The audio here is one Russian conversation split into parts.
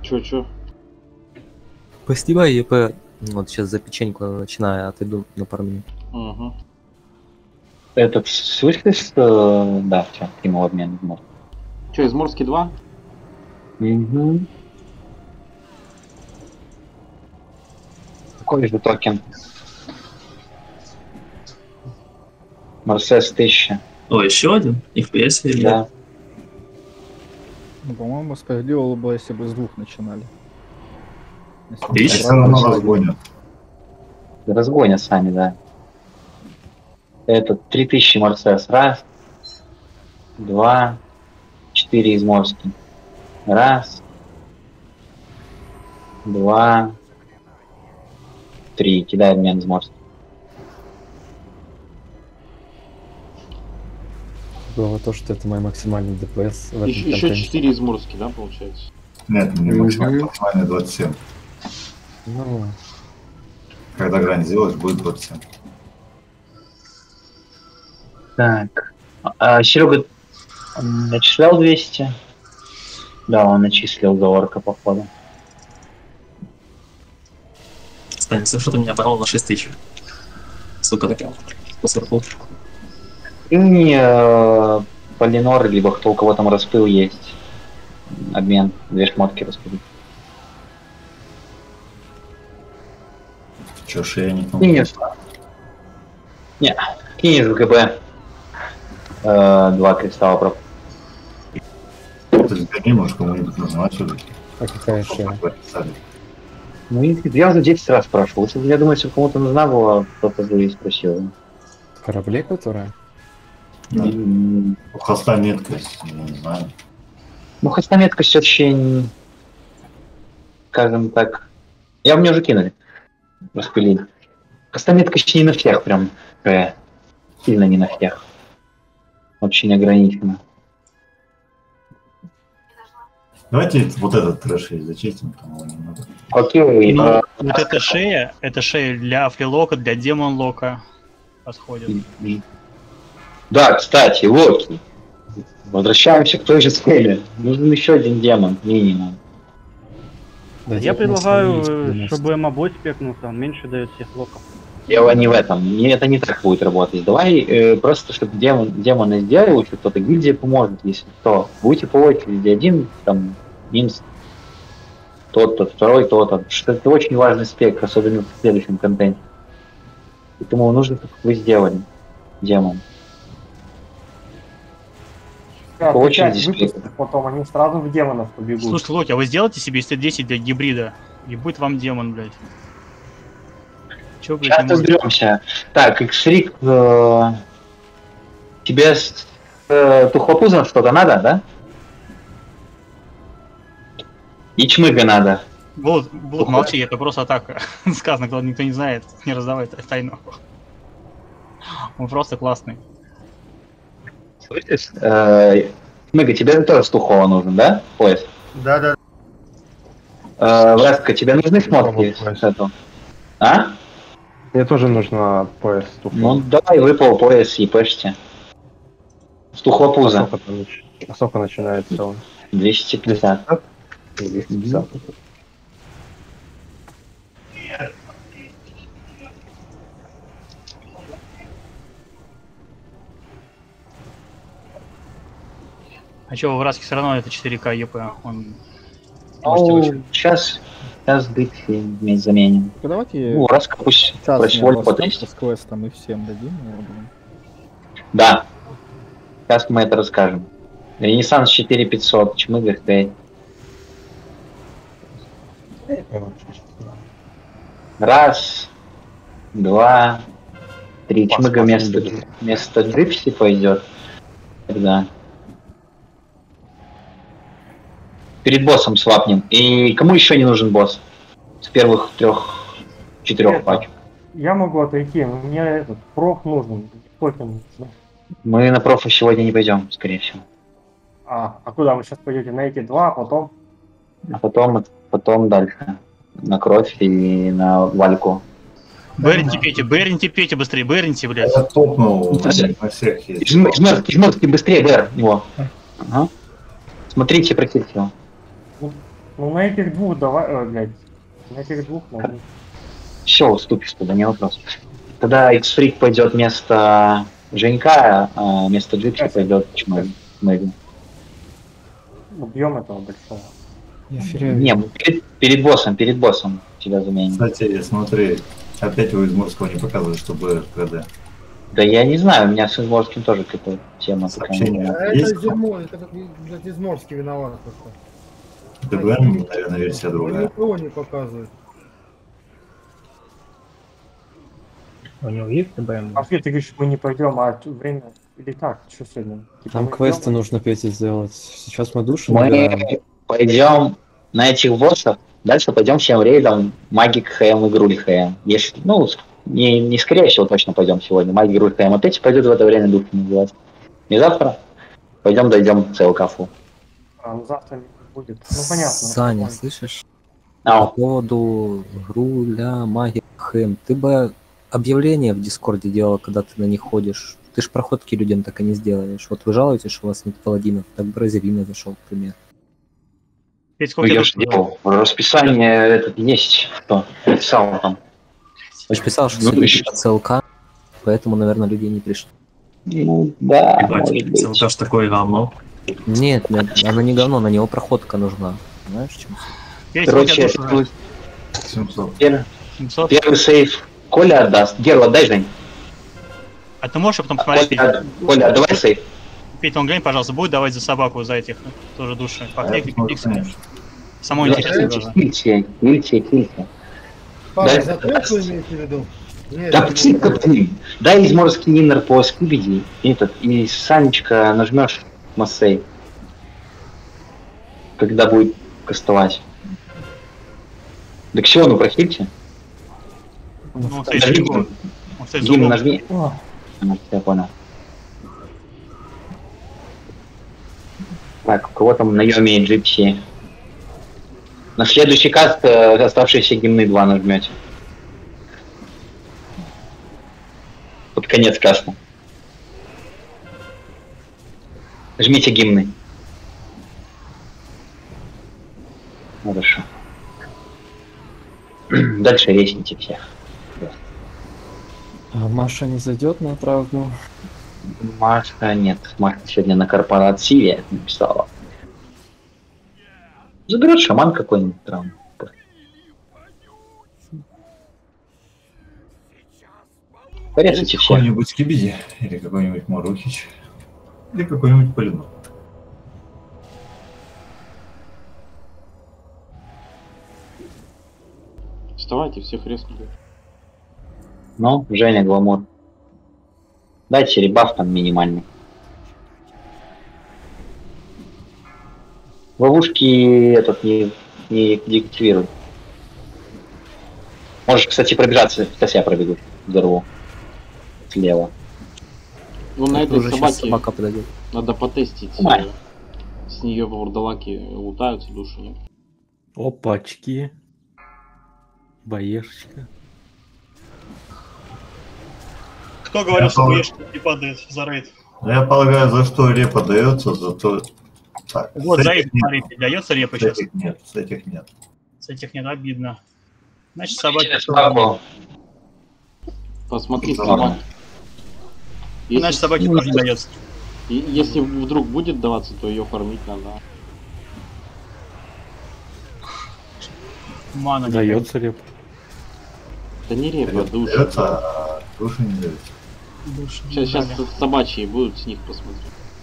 Чё? Поснимай ЕП. Вот сейчас за печеньку начинаю, отойду на пару минут. Угу. Этот, слышишь, что... Да, все, приму обмен. Чё, Изморский 2? Угу. Какой же токен? Марсес 1000. О, еще один? FPS или Да. нет? Ну, по-моему, справедливо было бы, если бы с двух начинали. Если бы Тысяча? сразу Все равно начали. разгонят. Разгонят сами, да. Это 3000 Марсес. Раз, два, 4 Изморский. Раз, два, 3. Кидай обмен Изморский. Было то, что это мой максимальный ДПС в этом Еще контенте. 4 Изморский, да, получается? Нет, мне максимально 27. Ну, Когда грань сделаешь, будет 27. Так. Серега начислял 200? Да, он начислил за орка, походу. Станется, что-то меня порвал на 6000. Сука, такая. Посверху. И Полинор, либо кто у кого там распыл есть. Обмен. 2 шмотки распылить. Че, шейник? Кинешь. Не, кинешь в ГБ. 2 кристалла проп. Ты сгони, может, кому-нибудь назначили. а какая шея? Ну, я уже 10 раз спрашивал. Если я думаю, если кому-то нужна была, кто-то бы и спросил. Корабле, которая? Да. М, У хоста меткость, не знаю. Ну, хоть на меткость очень, скажем так, я мне уже кинули. Распылили. Костометкость не на всех прям. Сильно не на всех. Вообще не ограничено. Давайте вот этот трэш и зачистим, там его немного. Окей, Ну, вот эта шея для фрилока, для демон-лока подходит. Да, кстати, Локи. Возвращаемся к той же цели. Нужен еще один демон, минимум. Да, Я делать на предлагаю, самом деле чтобы мобой спекнулся, он меньше дает всех локов. Дело не в этом. Это не так будет работать. Давай просто, чтобы демона сделал, если кто-то гильдия поможет, если кто. Будете по очереди. Один, там, минус тот-то, второй тот-то. Что это очень важный спек, особенно в следующем контенте. Поэтому нужно, как вы сделали, демон. Да, По очереди печать спек. выпустят, потом они сразу в демонов побегут. Слушай, Локи, а вы сделайте себе ST10 для гибрида, и будет вам демон, блядь. Чё, блядь, Сейчас не можете? разберемся. Так, X-Rig, тебе с тухлопузом что-то надо, да? И чмыга надо. Булат, молчи, это просто атака. Сказано, кто никто не знает, не раздавай тайну. Он просто классный. Слышишь? Чмыга, тебе тоже стухова нужен, да? Пояс. Да. Враска, тебе нужны шмотки с этого? А? Мне тоже нужно пояс. Ну, давай выпал пояс и пэшьте. С тухлопуза. Сколько начинается он? 250. 250. А чё, в Враске все равно это 4К ЕП, он... можете Ну, выше. сейчас быть вместе заменим. Ну, давайте Ну, Враска пусть сейчас просволь с потестит. квестом и всем дадим. я думаю. Да. Сейчас мы это расскажем. Ренессанс 4500, чмыга 5. Раз, два, 3. Чмыга вместо Джипси пойдет. Тогда. Перед боссом свапнем. И кому еще не нужен босс? С первых 3-4 пачек. Я могу отойти, мне этот проф нужен. Токен. Мы на профа сегодня не пойдем, скорее всего. А куда вы сейчас пойдете? На эти два, а потом? А потом дальше. На кровь и на вальку. Бернти пейте быстрее, Бернти, блядь. Я топнул на всех есть. Жмёрки быстрее, Бэр, его. Ага. Смотрите, практически его. Ну на этих двух давай, блядь. На этих двух можно. Все, уступишь туда, не вопрос. Тогда X-Freak пойдет вместо Женька, а вместо Джипси пойдет Мэйвен. Убьем этого большого. Не, перед боссом тебя заменим. Кстати, смотри, опять его из Морского не показывают, чтобы КД. Да я не знаю, у меня с Изморским тоже какая-то тема такая. Сообщение. А Есть? это зерно, это как, блядь, Изморский виноват просто. ДБМ, наверное, версия Он другая. никого не показывает. У него есть ДБМ? А ты говоришь, мы не пойдем, а время или так, что сегодня? Типа, Там мы квесты идем? нужно, Петя, сделать. Сейчас мы души Мы набираем. пойдем на этих боссов, дальше пойдем всем рейдом Магик ХМ и Груль ХМ. Если, ну, не скорее всего точно пойдем сегодня. Магик, Груль ХМ. А Петя пойдет в это время души набивать. Не завтра. Пойдем дойдем к ЦЛКФу. А, ну, завтра не будет. Ну понятно. Саня, нормально. слышишь? А, По поводу Груля, Маги, Хэм, ты бы объявление в Дискорде делал, когда ты на них ходишь. Ты ж проходки людям так и не сделаешь. Вот вы жалуетесь, что у вас нет паладинов, так бы Розелина зашел, к примеру. Петь, ну сколько я я же делал. Расписание этот есть. Кто писал там. Я же писал, что Ну, сегодня еще. ЦЛК, поэтому, наверное, людей не пришли. Ну да, может Ебать, быть. ЦЛК ж такое говно. Нет, она не говно, на него проходка нужна. Знаешь, в чем суть? Петь, сколько Короче, я душу? 700. $700? первый сейф Коля отдаст. Герл, отдай, Жень. А ты можешь потом посмотреть, Петь? Коля, отдавай сейф. Петь, он глянь, пожалуйста, будет давать за собаку, за этих тоже души. По А я книжке, посмотрю, пикселя. конечно. Самой интересно даже. Хильте. Павел, Да. за трёху имеете в виду? Нет, Да это птица, не- блин. Дай изморский иннер по скибиди. И Санечка нажмешь массей. Когда будет кастовать. Да к чего, ну прохильте. Ну, Нажми, кстати, он, кстати, Гим, зубом. нажми. Я понял. Так, у кого там на Йоме и Джипси? На следующий каст оставшиеся гимны 2 нажмете. Под конец каста. Жмите гимны. Хорошо. Дальше ресните всех. А Маша не зайдет на травму? Маша, нет. Маша сегодня на корпорации написала. Заберет шаман какой-нибудь травму. Порезайте все. Какой-нибудь Скибиди, или какой-нибудь Марухич, или какой-нибудь Полинов. Вставайте, всех резкнули. Ну, Женя, гламур. Дайте ребаф там минимальный. Ловушки этот не деактивируй. Можешь, кстати, пробежаться. Сейчас я пробегу. Взорву. Слева. Ну на этой Уже сейчас собаке собака подойдет. надо потестить. Нормально. С нее вурдалаки лутаются души, нет? Опачки. Боешечка. Кто говорил, что Я боишься не падает за рейд? Ну, я полагаю, за что репа дается, за то... Так, Вот с за этих их, нет. смотрите, дается репа С сейчас. этих нет, с этих нет. С этих нет, обидно. Значит, собаки... Собаку. Посмотри, Ладно. собаки. Если, Значит, собаки тоже не дается. если вдруг будет даваться, то ее фармить надо. Мана не Дается реп. Да не репа, Репа души. дается, а души не дается. души. Сейчас Дали. собачьи будут, с них посмотрим.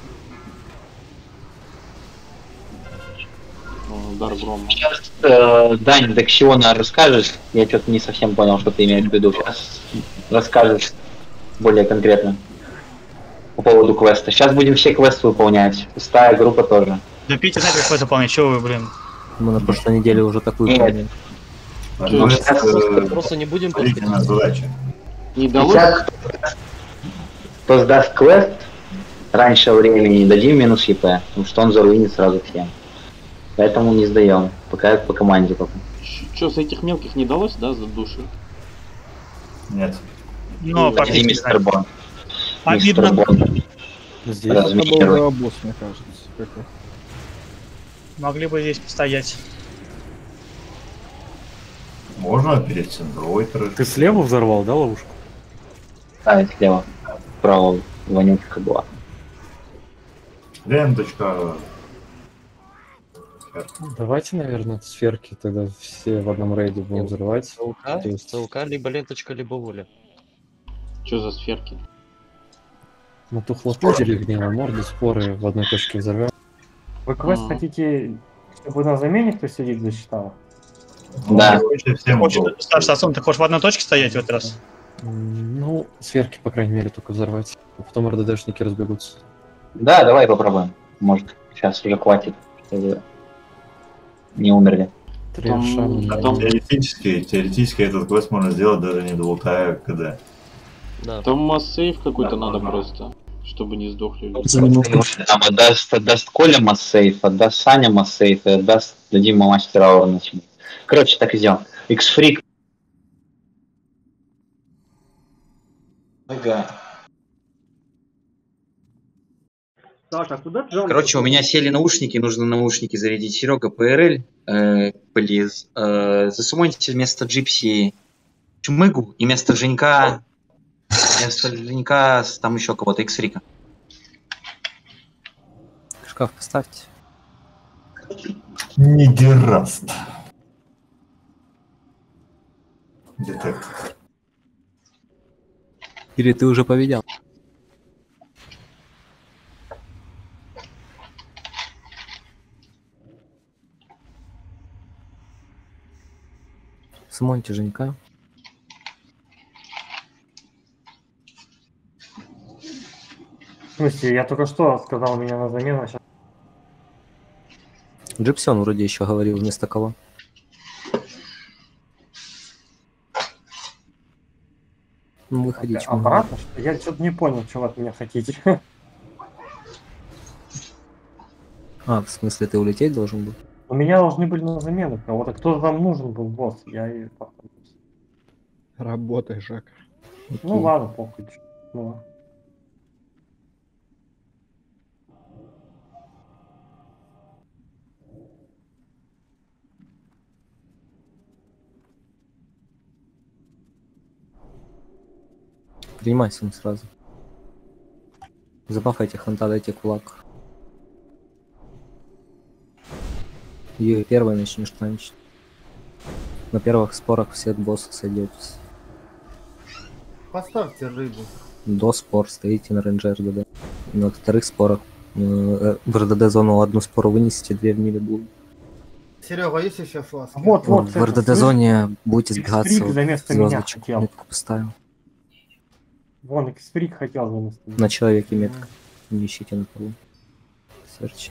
Удар грома. Сейчас Дань Дексиона расскажешь. Я что-то не совсем понял, что ты имеешь в виду. Сейчас расскажешь более конкретно по поводу квеста. Сейчас будем все квесты выполнять. Пустая группа тоже. Да Питер, знаете, какой заполнять? Чего вы, блин? Мы на прошлой неделе уже такую Нет. выполнили. А Чё, квест, Просто не будем длительная задача. Не далось? Сейчас кто сдаст квест раньше времени, дадим минус ЕП, потому что он заруинит сразу всем. Поэтому не сдаем. Пока по команде пока. Что, с этих мелких не далось, да, за души? Нет. Но Дадим фактически мистер Бон. обидно. Мистер Бон. Здесь. Да. Это был босс, мне кажется. Как-то. Могли бы здесь постоять. Можно перед центрой трэш. Ты слева взорвал, да, ловушку? Да, и слева. Справа вонючка была. Ленточка. Давайте, наверное, сферки тогда все в одном рейде будем взрывать. ЦЛК, То есть ЦЛК, либо ленточка, либо воля. Что за сферки? на ту хлопу деревню, морды споры в одной точке взорвем. Вы квест хотите, чтобы на замене кто сидит, засчитал? Да. Старший Ацун, ты хочешь в одной точке стоять в этот раз? Ну, сферки, по крайней мере, только взорвать. А потом РДДшники разбегутся. Да, давай попробуем. Может, сейчас уже хватит, чтобы не умерли. Теоретически этот квест можно сделать даже не долутая КД. Да. Там масс-сейв какой-то надо просто, чтобы не сдохли люди. Там отдаст Коля массейф, отдаст Саня массейф и дадим мастера аура начинать. Короче, так и сделаем. X-Freak. Ага. Саша, куда Джон? Короче, у меня сели наушники, нужно наушники зарядить. Серега, ПРЛ, плиз. Засумоньте вместо Джипси Чмыгу и вместо Женька там еще кого-то, X-Рика. Шкаф поставьте. Нидераст. Детектор. Или ты уже победил? Смоньте Женька. В смысле, я только что сказал меня на замену, а сейчас... Джипсон вроде еще говорил вместо кого. Ну, выходи, чмо. Обратно, что? Я что-то не понял, что вы от меня хотите. А, в смысле, ты улететь должен был? У меня должны были на замену кого-то. Кто там нужен был, босс? Я и... Работай, Жак. Ну ладно, похуй. Ну. Принимайся им сразу. Забафайте ханта, дайте кулак. Юй, первый начнешь танчить. На первых спорах все от босса сойдетесь. Поставьте рыбу. До спор стоите на рейнже РДД. На вторых спорах в РДД зону одну спору вынесите, две в миле будут. Серега, есть еще фласки? Вот, В РДД зоне будете сбегаться. X-Freak вместо меня Звездочек хотел. метку поставил. Вон, X-Freak хотел вместо меня. На человеке метка. Не ищите на полу. Серчи.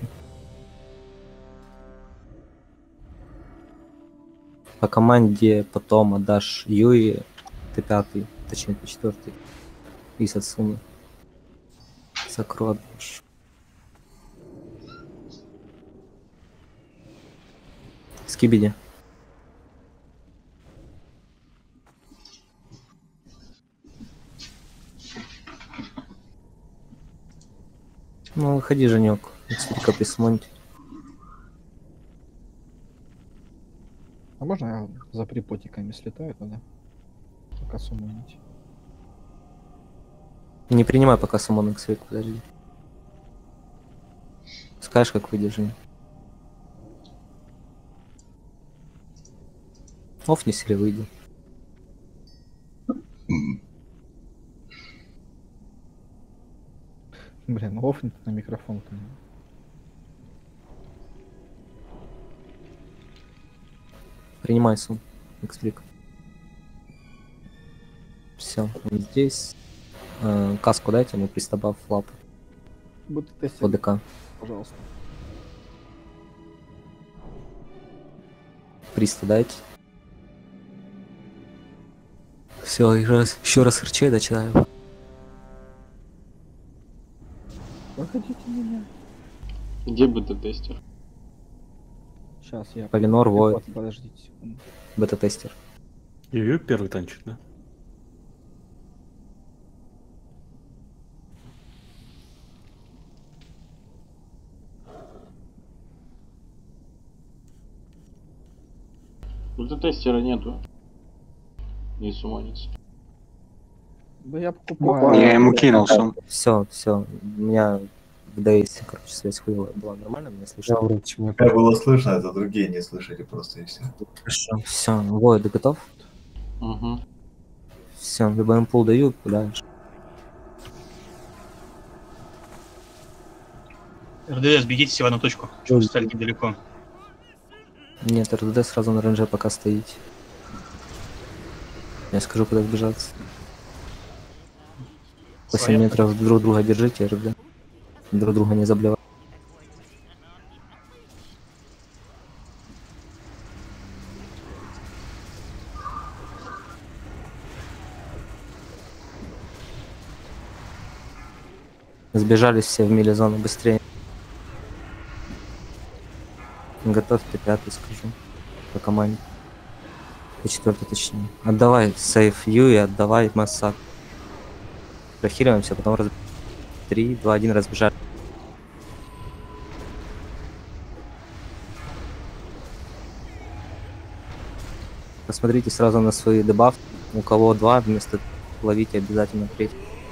По команде потом отдашь Юи, ты пятый, точнее ты четвертый. И Сацуна. Сакру отдашь. Скибиди. Ну, выходи, Женек. Смотри-ка присмотрите. А можно я за припотиками слетаю тогда? Пока суммонить. Не принимай пока самон X-Ray, подожди. Скажешь, как выйдешь, Женя. Офнись или выйди. Блин, офнить на микрофон-то. Принимай сум. X-Ray. Все, он здесь. Каску дайте ему, пристабав флап. Будто тестить. ОДК. Пожалуйста. Приста дайте. Все, еще раз хрчей начинаю. Выходите меня. Где бета-тестер? Сейчас я... Полинор, Войд. Подождите секунду. Бета-тестер. Юю первый танчит, да? Бета-тестера нету. не сумонится. Да я покупаю. Я ему кинул сум. Все, у меня в ДС, короче, связь хуевая была. Нормально меня слышно? Как было слышно, это другие не слышали просто и все. Хорошо. Все, Вой, ты готов? Угу. Все, либо импул даю, пуляешь. РДС, бегите все в одну точку. Чего вы стали недалеко? Нет, РДД сразу на рейнже пока стоите. Я скажу, куда сбежаться. 8 метров друг друга держите, РД. Друг друга не заблевать. Сбежались все в мили-зону быстрее. Готовьте пятый, скажу. По команде. По четвертый точнее. Отдавай сейф Ю и отдавай массак. Прохиливаемся, потом 3, 2, 1 разбежали. Посмотрите сразу на свои дебафы. У кого 2, вместо ловите обязательно 3.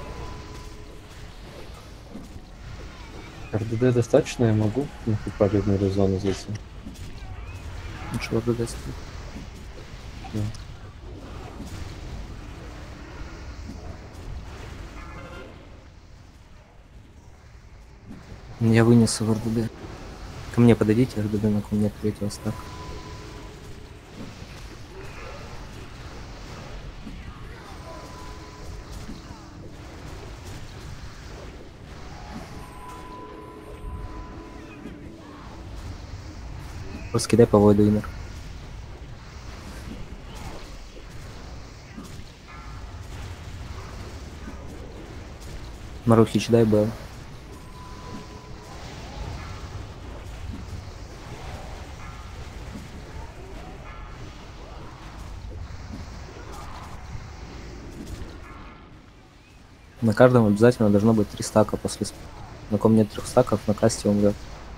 РДД достаточно, я могу на палевную зону зайти. Лучше РДД стоит. Да. Я вынесу в РДД. Ко мне подойдите, РДД на ко мне третьего стака. Раскидай по войду инер. Марухич, дай Б. На каждом обязательно должно быть 3 стака после... На ком нет 3 стаков, на касте умрет.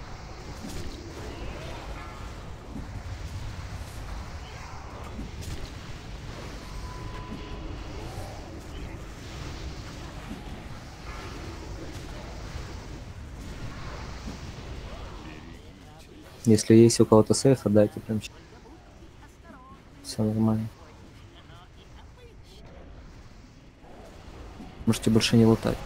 Если есть у кого-то сейф, отдайте прям. Все нормально. Можете больше не лутать.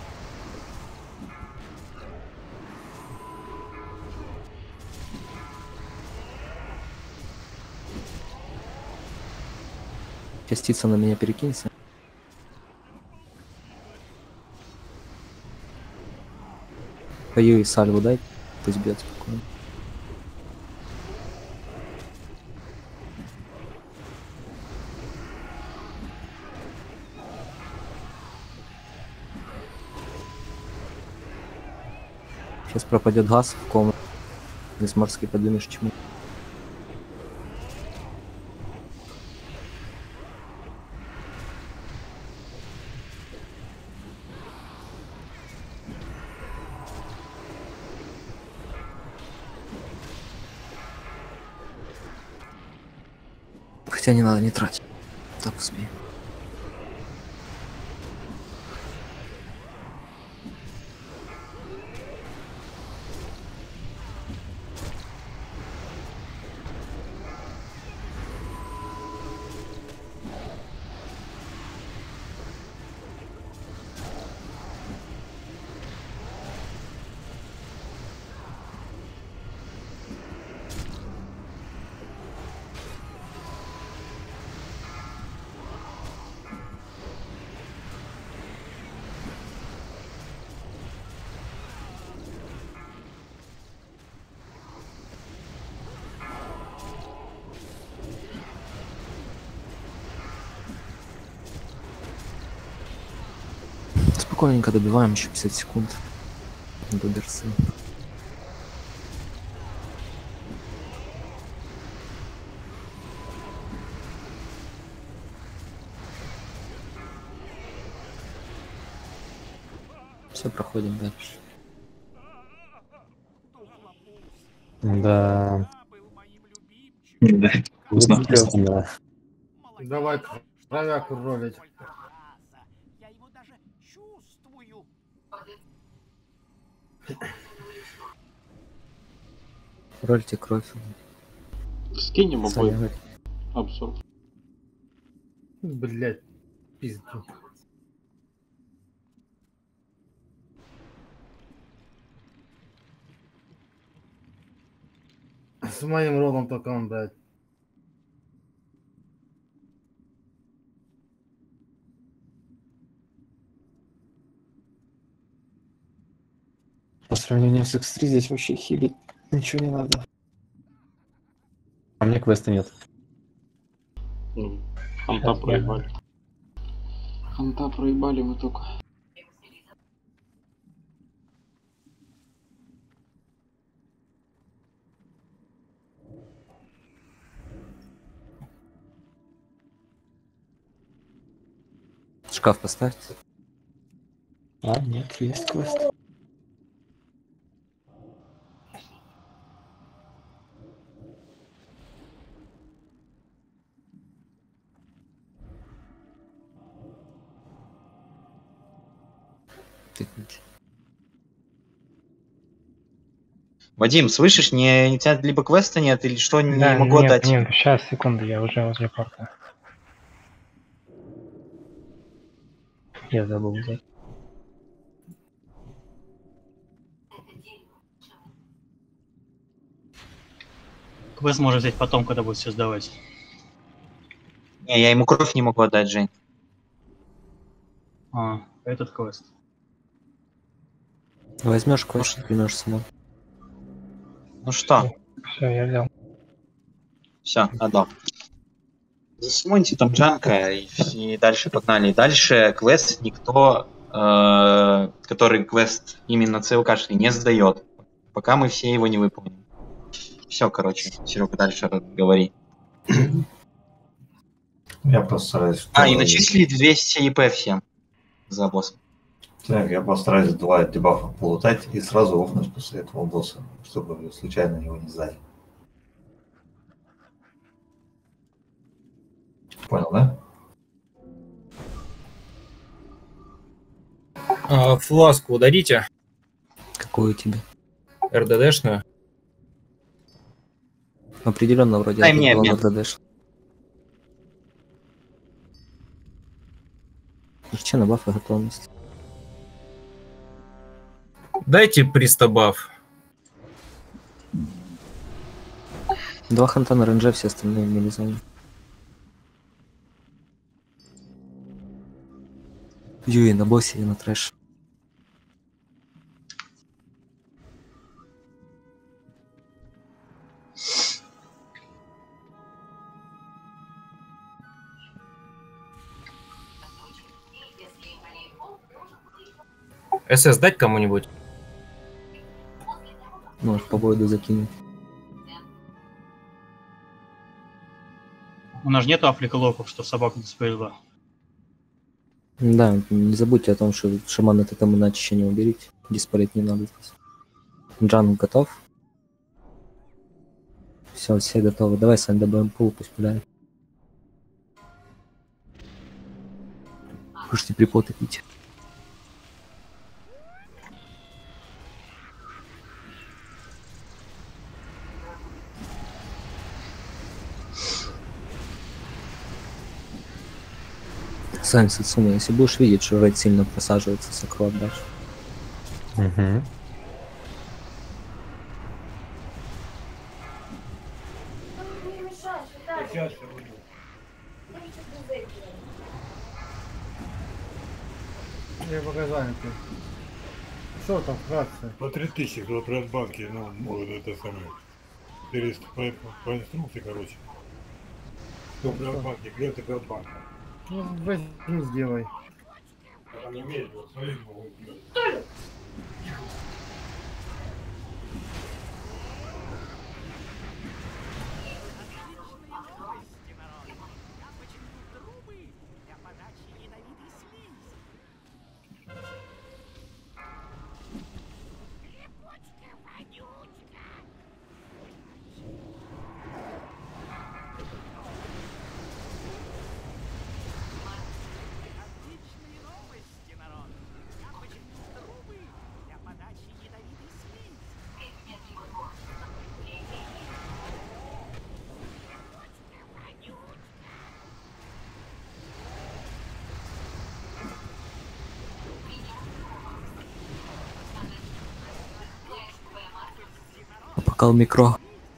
Частица на меня перекинься. Пою и сальву дай, пусть бьет спокойно. Сейчас пропадет газ в комнате. Несморский поднимешь чему. Хотя не надо, не тратить. Так успею. Спокойненько добиваем, еще 50 секунд до берсы. Все, проходим дальше. Да. Да. Вкусно. Да. Давай, Кровяку ролить. Рольте кровь. Скинем обои. Саня, Обзор. Блять, пизду. С моим родом только он, блядь. По сравнению с X3 здесь вообще хилить ничего не надо. А мне квеста нет. Ханта проебали. Ханта проебали мы только. шкаф поставьте. А, нет, есть квест. Вадим, слышишь, не у тебя либо квеста нет, или что, не Да, могу нет, отдать? нет, сейчас, секунду, я уже возле порта. Я забыл взять. Квест можно взять потом, когда будет все сдавать. Не, я ему кровь не могу отдать, Жень. А, этот квест. Возьмешь квест, примешь сама. Ну что? Все, я взял. Все, отдал. Засуньте там Джанка и дальше погнали. Дальше квест никто, который квест именно ЦЛКшный, не сдает, пока мы все его не выполним. Все, короче, Серега, дальше говори. Я постараюсь... А, и начислили 200 ИП всем за босса. Так, я постараюсь 2 дебафа полутать и сразу офнуть после этого босса, чтобы случайно его не сдать. Понял, да? Фласку дадите? Какую тебе? РДДшную? Определенно вроде Дай мне обмен. РДДш. Че на бафы готовность? Дайте пристабаф. 2 ханта на рейнже, все остальные в милизоне. Юи на боссе и на трэш. СС дать кому-нибудь? Может, по бойду закинуть. У нас же нету афликолоков, что собака дисплеила. Да, не забудьте о том, что шаман это там иначе еще не уберите. Диспарить не надо здесь. Джан готов? Все готовы. Давай, Сань, добавим пул, пусть пуляет. Кушайте припоты, пить. Сань, Сацума, если будешь видеть, что рейд сильно просаживается, сокру отдашь. Угу. Я пока занят. Что там вкратце? По 3000 кто при банке, ну, может это самое. 400 по инструкции, короче. Кто при банке, клиенты при банка. Ну, возьми, сделай. Там не умеет, вот своим могут делать. Кал микро.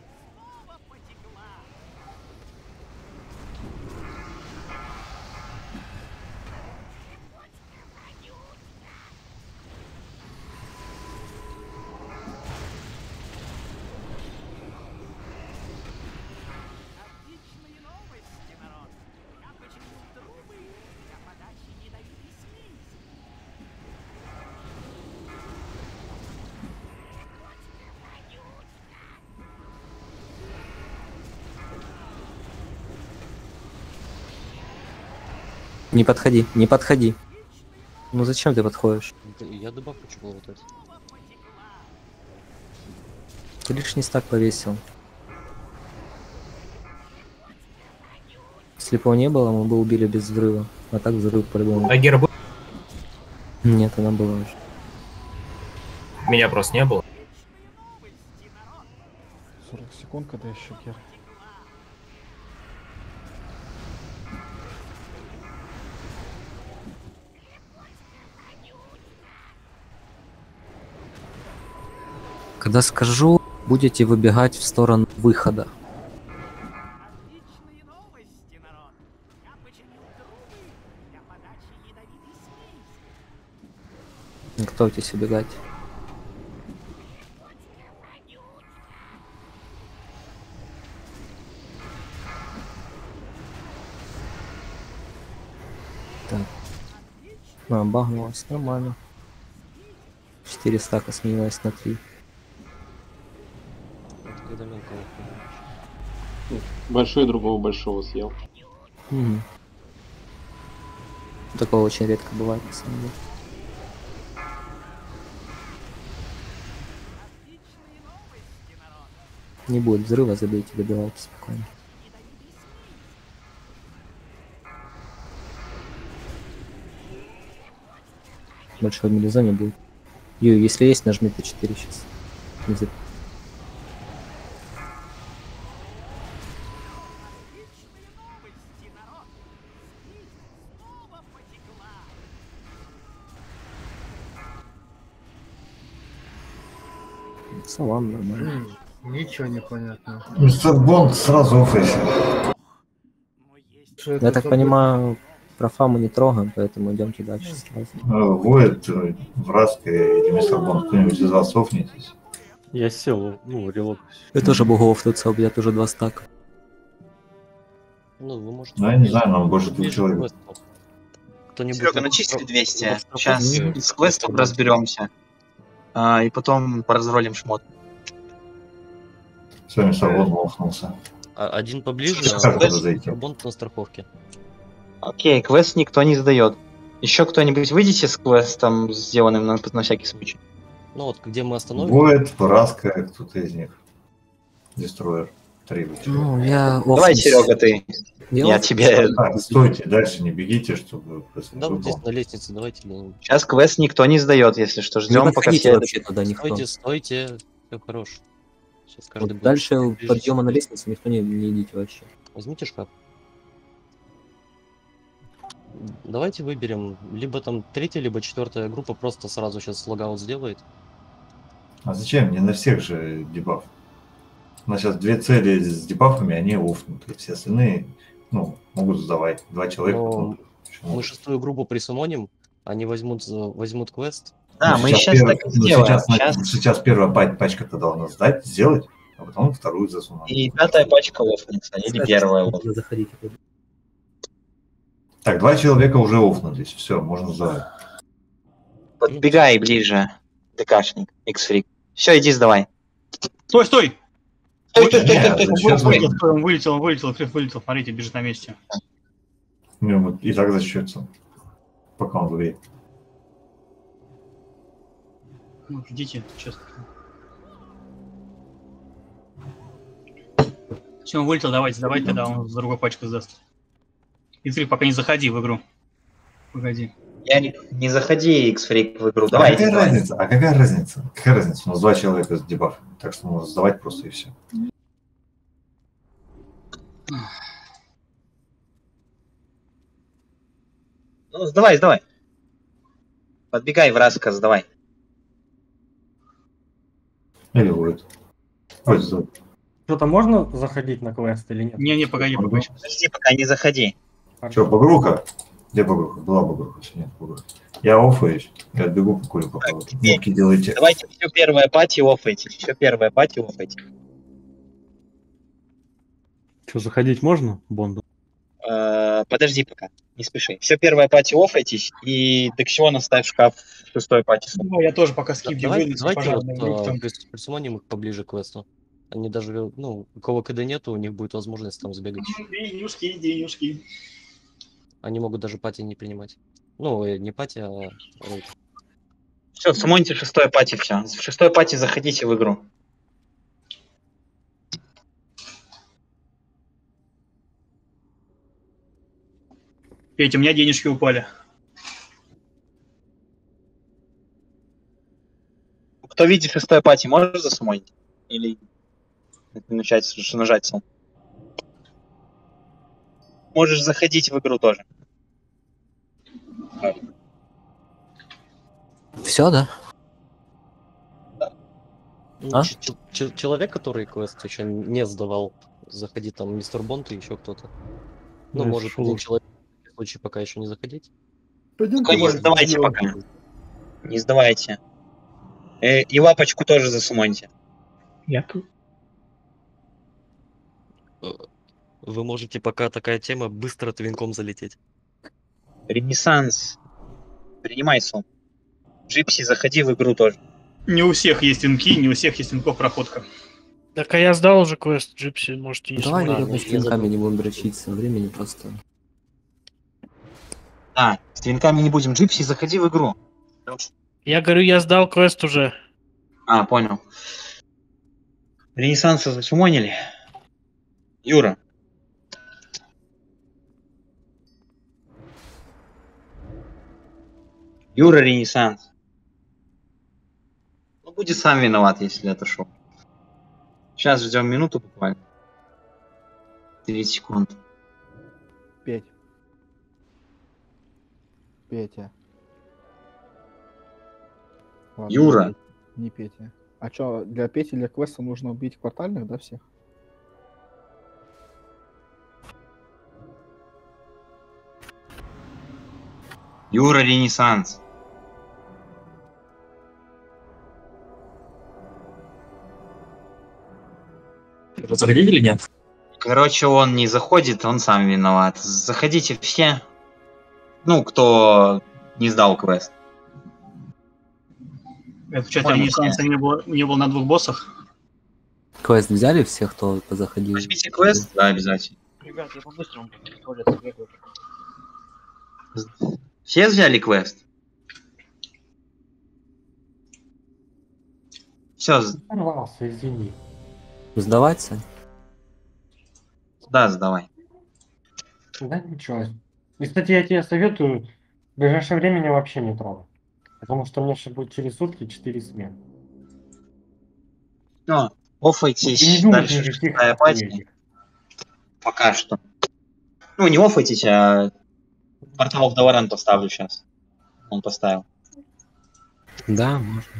Не подходи, не подходи. Ну зачем ты подходишь? Я дебаф хочу болтать. Ты лишний стак повесил. Если бы его не было, мы бы убили без взрыва. А так взрыв по-любому. А Гера был? Нет, она была уже. Меня просто не было. 40 секунд, когда еще Гер. Когда скажу, будете выбегать в сторону выхода. Готовьтесь убегать. Так. Багнулась, нормально. 4 стака сменилась на 3. Когда мелкого. Большой другого большого съел. Угу. Такого очень редко бывает, на самом деле. Не будет взрыва, забейте, добивайте спокойно. Большой мелизоне будет. Ю, если есть, нажми Т4 сейчас. Не заб... Салам, нормально. Ничего не понятно. Мистер Бонд сразу офейся. Я так понимаю, про фаму не трогаем, поэтому идемте дальше сразу. Воет, Враска или Мистер Бонд, кто-нибудь из вас офнитесь? Я сел, ну, релок. Я тоже могу офнуться, у меня тоже 2 стака. Ну, вы можете... Ну, я не знаю, нам больше 2 человек. Серега, начисли 200. Сейчас с квестом разберемся. И потом поразролим шмот. Все, Мистер Бонд офнулся. Один поближе, а Бонд на страховке. Окей, квест никто не сдает. Еще кто-нибудь выйдите с квестом, сделанным на всякий случай? Ну вот, где мы остановимся? Воет, Враска, кто-то из них. Дестроер. 3 Ну, я Давай, Серега, ты. Я тебе... Так, стойте, дальше не бегите, чтобы... Да, вот здесь на лестнице, давайте. Сейчас квест никто не сдает, если что. Ждем, пока все... вообще туда никто. Стойте, стойте. Все хорош. Сейчас каждый Вот дальше подъема на лестницу никто не идите вообще. Возьмите шкаф. Давайте выберем либо там 3-я, либо 4-я группа просто сразу сейчас логаут сделает. А зачем? Не на всех же дебаф. У нас сейчас 2 цели с дебафами, они офнуты. Все остальные, ну, могут сдавать. 2 человека. Но мы 6-ю группу присумоним, они возьмут квест. Да, мы сейчас так и сделаем. Сейчас первая пачка-то должна сдать, сделать, а потом вторую засунуть. И 5-я пачка офнется, или 1-я. Заходите. Так, 2 человека уже офнулись. Все, можно сдавать. Подбегай ближе, ДКшник, X-Freak. Все, иди сдавай. Стой, стой! Стой. Он вылетел, смотрите, бежит на месте. Ну, и так зачтется, пока он выиграет. Ну, ждите, честно. Все, он вылетел, давайте, тогда он за другой пачку сдаст. X-Freak, пока не заходи в игру. Погоди. Не заходи, X-Freak, в игру. Давай. Какая разница? Какая разница? Какая разница? У нас 2 человека с дебафом, так что можно сдавать просто и все. Ну, сдавай. Подбегай в Раска, сдавай. Или будет. Что-то можно заходить на квест или нет? Не, погоди, погоди. Подожди, пока не заходи. Что, багруха? Где багруха? Была багруха, нет багруха. Я оффаюсь, я бегу покурю, пока вот кнопки делайте. Давайте все первое пати оффайте. Все первое пати оффайте. Что, заходить можно, Бонду? Подожди пока, не спеши. Все первое пати оффайтесь, и Дексиона ставь в шкаф в 6-й пати. Ну, я тоже пока скип Давайте пожарный вдруг там. присуманим их поближе к квесту. Они даже, ну, у кого КД нету, у них будет возможность там сбегать. Денежки. Они могут даже пати не принимать. Ну, не пати, а рейд. Все, суммоните 6-й пати, все. В 6-й пати заходите в игру. Петя, у меня денежки упали. Кто видит 6-й пати, можешь засуммонить? Или нажать сам? Можешь заходить в игру тоже. Все, да? Ну, человек, который квест еще не сдавал, заходит там мистер Бонд и еще кто-то. Ну, Да, может, шо. один человек в случае пока еще не заходить. Только не сдавайте пока. Не сдавайте. И лапочку тоже засуммоните. Я тут. Вы можете, пока такая тема, быстро твинком залететь. Ренессанс. Принимай сум. Джипси, заходи в игру тоже. Не у всех есть инки, не у всех есть инков проходка. Так, а я сдал уже квест, Джипси, можете не Давай смотреть. ребята, с клинками не будем дрочиться, времени просто. С твинками не будем. Джипси, заходи в игру. Я говорю, я сдал квест уже. Понял. Ренессанса засумонили. Юра. Юра Ренессанс. Ну, будет сам виноват, если отошел. Сейчас ждем минуту буквально. 30 секунд. Петя. Ладно, Юра. Не Петя. А что, для Пети, для квеста нужно убить квартальных, да, всех? Юра Ренессанс. Заходить или нет? Короче, он не заходит, он сам виноват. Заходите все. Ну, кто не сдал квест. Это в чате Понял, Ренессанса не было на 2 боссах. Квест взяли всех, кто позаходил? Возьмите квест? Да, обязательно. Ребят, я по-быстрому бегаю. Все взяли квест? Все, Порвался, извини. Сдаваться? да, сдавай. Да ничего. И, кстати, я тебе советую в ближайшее время меня вообще не трогать. Потому что у меня сейчас будет через сутки 4 смены. Ну, оффайтесь И не думай, дальше никаких 6-я пати. этих. Пока что. Ну, не оффайтесь, а портал в Доваран поставлю сейчас. Он поставил. Да, можно.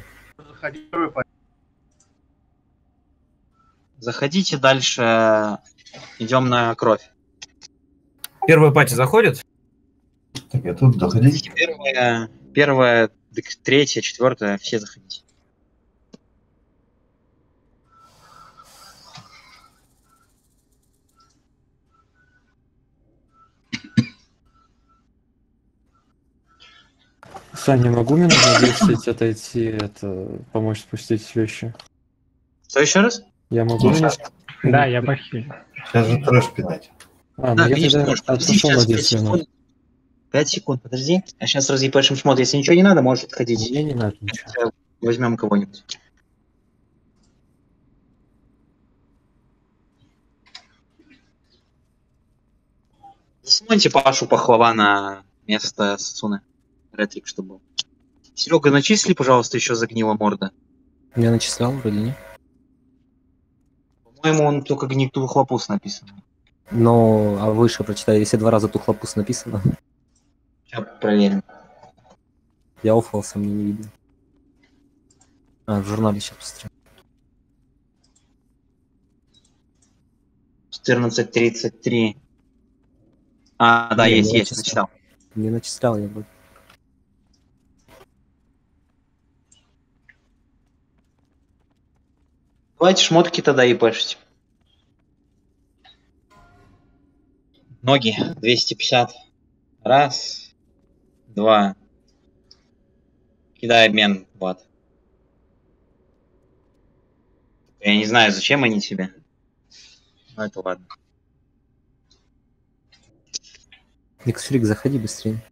Заходите дальше. Идем на кровь. Первая пати заходит? Так, я тут доходить. Первая, третья, четвертая, все заходите. Саня, могу минут на 10 отойти, помочь спустить вещи? Что еще раз? Я могу немножко... Да, я похилю. Сейчас же трэш пинать. Ну Да, я конечно, тогда можешь. Подожди, отошел на сейчас 5 10 минут. секунд. 5 секунд, подожди. А сейчас разъебашим шмот. Если ничего не надо, можешь отходить. Мне не надо ничего. Возьмем кого-нибудь. Засуньте Пашу Пахлава на место Сацуны. Ретрик, чтобы был. Серега, начисли, пожалуйста, еще загнила морда. Я начислял, вроде не. По-моему, он только гниту хлопус написан. Ну, а выше прочитай, если 2 раза тухлопус написано. Сейчас проверим. Я оффался, мне не видно. В журнале сейчас посмотрю. 14:33. А, да, Не, есть, не есть, начислял. начитал. Не начислял я вроде. Давайте шмотки тогда и пэшить. Ноги 250. Раз, два. Кидай обмен, вот. Я не знаю, зачем они тебе. Ну это ладно. Иксфрик, заходи быстрее.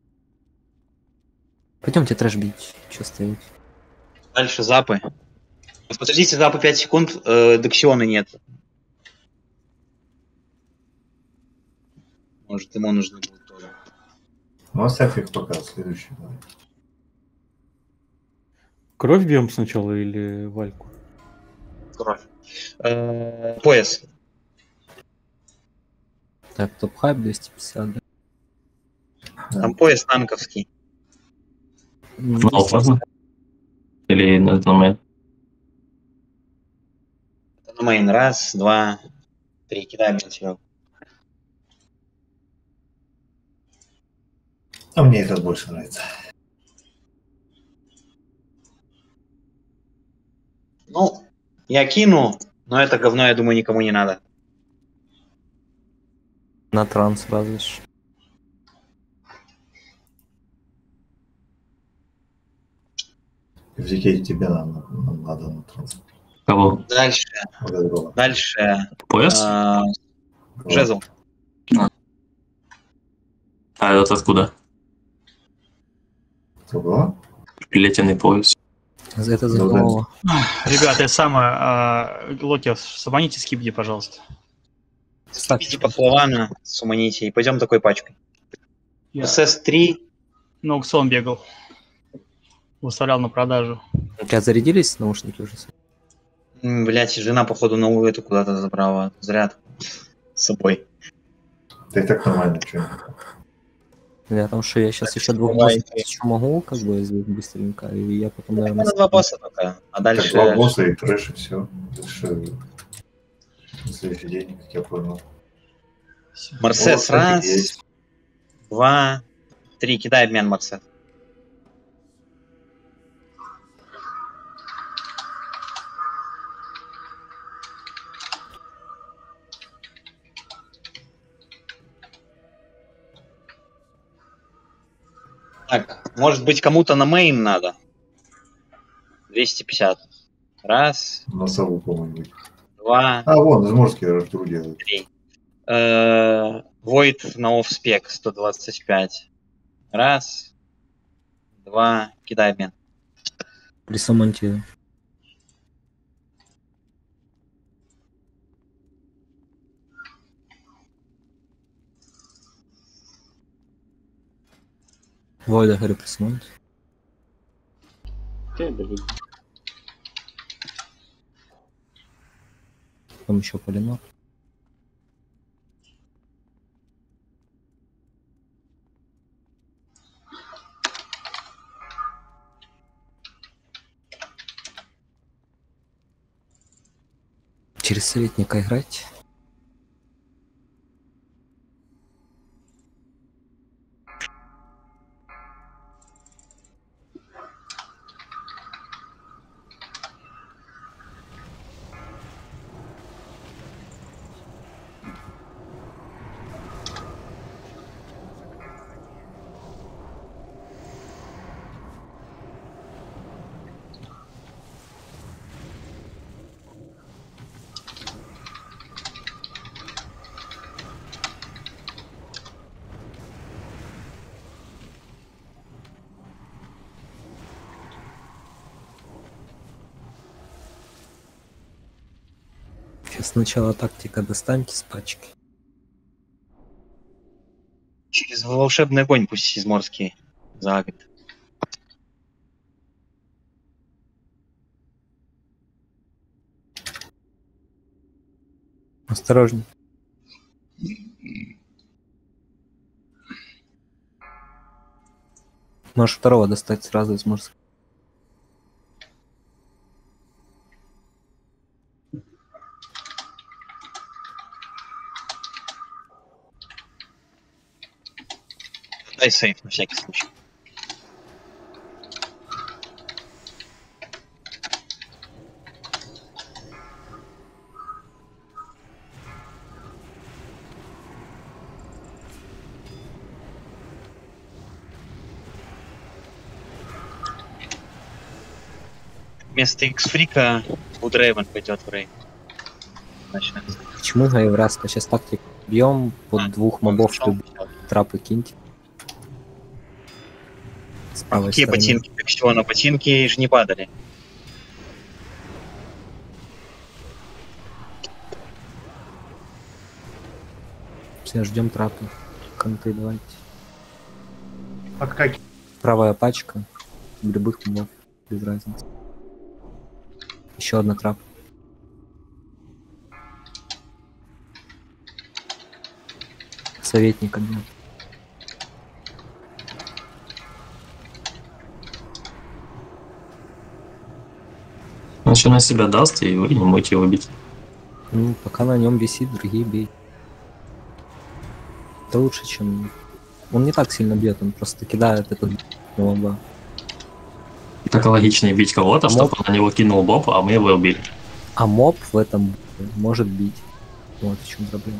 Пойдемте трэш бить. Че стоять? Дальше запы. Подождите, запы 5 секунд, дексиона нет. Может, ему нужно будет тоже. Ну, оставь их пока, следующий. Давай. Кровь бьем сначала или Вальку? Кровь. Пояс. Так, топ-хайп 250, да? Там пояс танковский. Финал можно? Или это на Это на мейн. Раз, два, три. Кидай обмен, Серег. А мне этот больше нравится. Ну, я кину, но это говно, я думаю, никому не надо. На транс разве ж. В Дикей тебе нам надо на транспорт. Кого? Дальше. Дальше. Пояс? Жезл. А это откуда? Кого? Плетеный пояс. Это за кого? Ребята, Локи, соманите скибди, пожалуйста. Скибди по Флавана, суманите, и пойдем такой пачкой. СС-3. На аукцион бегал. Выставлял на продажу. У тебя зарядились наушники уже? Блять, жена, походу, новую эту куда-то забрала. Заряд с собой. Да и так нормально, что. Я там что, я сейчас еще двух давайте. боссов еще могу, как бы, сделать быстренько, и я потом, наверное... Надо 2 босса только, а дальше... Так, 2 босса и трэш, и все. Дальше на следующий день, как я понял. Марсес, Вот, раз, есть. 2, 3. Кидай обмен, Марсес. Так, может быть, кому-то на мейн надо. 250. Раз, На сову, по-моему. 2, А, вон, изморский рождуру делают. 3. Void на офспек 125. Раз, 2. Кидай обмен. Присамонтирую. Войда, говорю, присамонтирую. Там еще полинор. Через советника играть. Сейчас сначала тактика достаньте с пачки. Через волшебный огонь пусть изморский загонит. Осторожней. Можешь второго достать сразу из морского. Дай сейф на всякий случай. Вместо X-фрика Удрейвен пойдет в рейд. Значит, Почему Гайвраска? Сейчас тактик бьем под двух мобов, чтобы трапы киньте. С правой какие стороны. ботинки? Так чего, на ботинки же не падали. Все, ждем трапы. Конты давайте. А как? Правая пачка. Любых мобов. Без разницы. Еще одна трапа. Советник один. Он еще на себя даст, и вы не можете его бить. Ну, пока на нем висит, другие бей. Это лучше, чем... Он не так сильно бьет, он просто кидает этот моба. Так логичнее бить кого-то, чтобы он на него кинул боб, а мы его убили. А моб в этом может бить. Вот в чем проблема.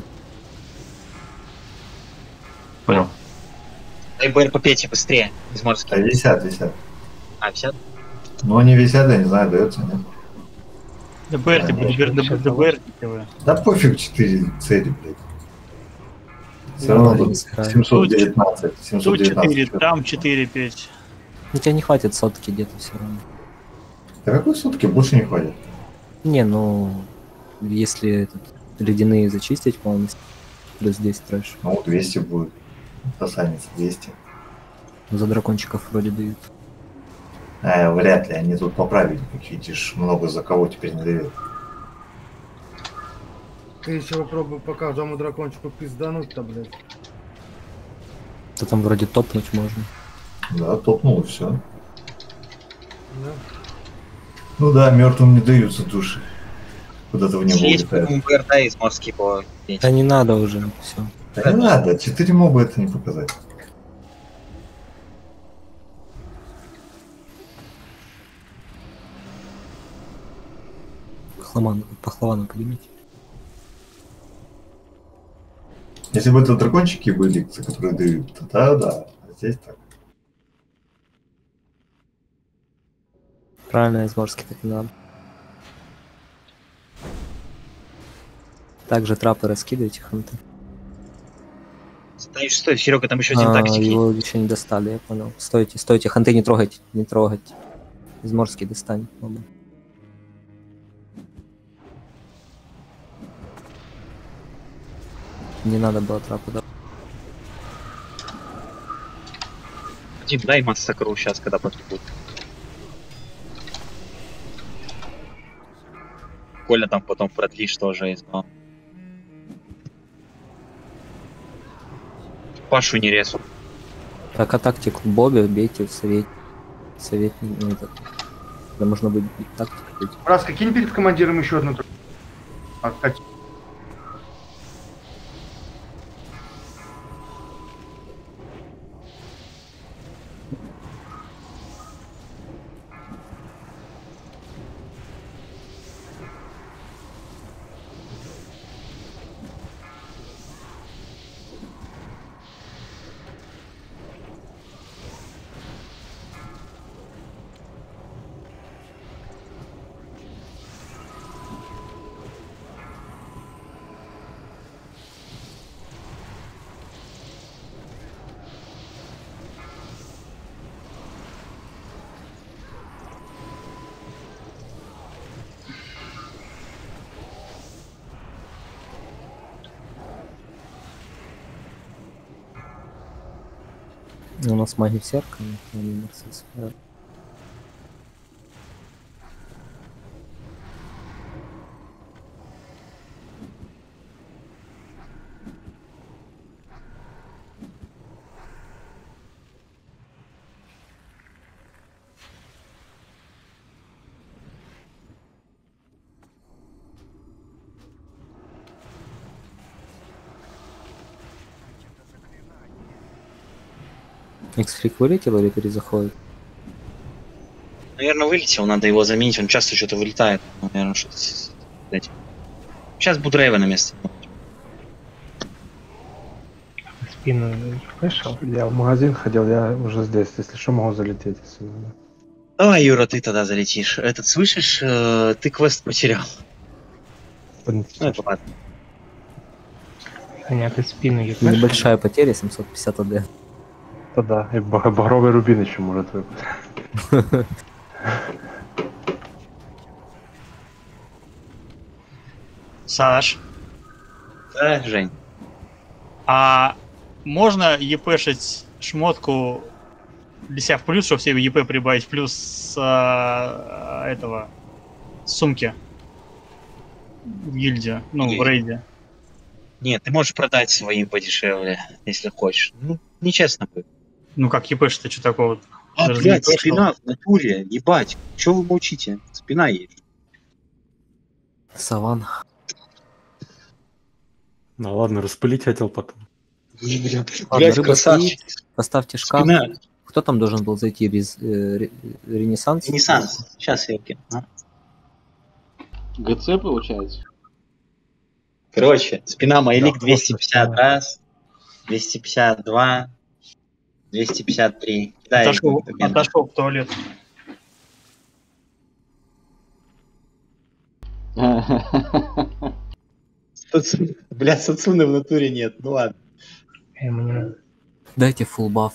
Понял. Дай БР по Пете быстрее, изморский. Да, висят. А, висят? Ну, они висят, я не знаю, дается, нет. ДБР, ДБР. Да пофиг, 4 цели, блядь. Все равно тут 719. Тут 4, 719. там 4, 5. У тебя не хватит сотки где-то все равно. Да какой сутки? Больше не хватит. Не, ну... Если ледяные зачистить полностью, плюс 10 трэш. Ну, 200 будет. Посадница 200. За дракончиков вроде дают. Вряд ли, они тут поправили, как видишь, много за кого теперь не дают. Ты еще попробуй пока одному дракончику пиздануть-то, блядь. То там вроде топнуть можно. Да, топнул и все. Да. Ну да, мертвым не даются души. Куда-то в него Есть улетают. БР, да, изморский по Пете. Да не надо уже, все. Да не надо, 4 моба это не показать. Пахлавану поднимите. Если бы это дракончики были, за которые дают, то да. А здесь так. Правильно, изморский так не надо. Также трапы раскидывайте, ханты. Стой, Серега, там еще один тактики. Его еще не достали, я понял. Стойте, ханты не трогайте, не трогайте. Изморский достань. Ладно. Не надо было трапу, да. Дим, дай массакру сейчас, когда подбегут. Коля там потом продлишь тоже изгнал. Пашу не резу. Так, а тактику Бобби бейте в советник, ну, это. Да можно быть тактикой. Раз, кинь перед командиром еще одну. У нас маги серка, они Марсис. X-Freak вылетел или перезаходит? Наверное, вылетел, надо его заменить, он часто что-то вылетает. Наверное, что-то с этим. Сейчас буду Рейва на место. Спину слышал? Я в магазин ходил, я уже здесь. Если что, могу залететь, если надо. Давай, Юра, ты тогда залетишь. Этот, слышишь, ты квест потерял. Ну, это ладно. Саня, ты спину ебашь? Небольшая потеря, 750 АД. Да, да. И багровый рубин еще может выпасть. Саш, Да, Жень. а можно епшить шмотку для себя в плюс, чтобы все еп прибавить в плюс с этого с сумки в гильдию, ну, в рейде? Нет, ты можешь продать своим подешевле, если хочешь. Ну, нечестно будет. Ну как епшить-то, что такого? А, Даже блядь, не епшил. спина в натуре, ебать. Чего вы молчите? Спина есть. Саван. Ну ладно, распылить хотел потом. Ладно, Блядь, рыба красавчик. стоит. Поставьте шкаф. Спина. Кто там должен был зайти? Ренессанс? Ренессанс. Сейчас я кину. ГЦ получается? Короче, спина Майлик Да, 251, 252, 253. Кидай документы. Отошел в туалет. Блядь, Сацуны в натуре нет, ну ладно. Дайте фулл баф.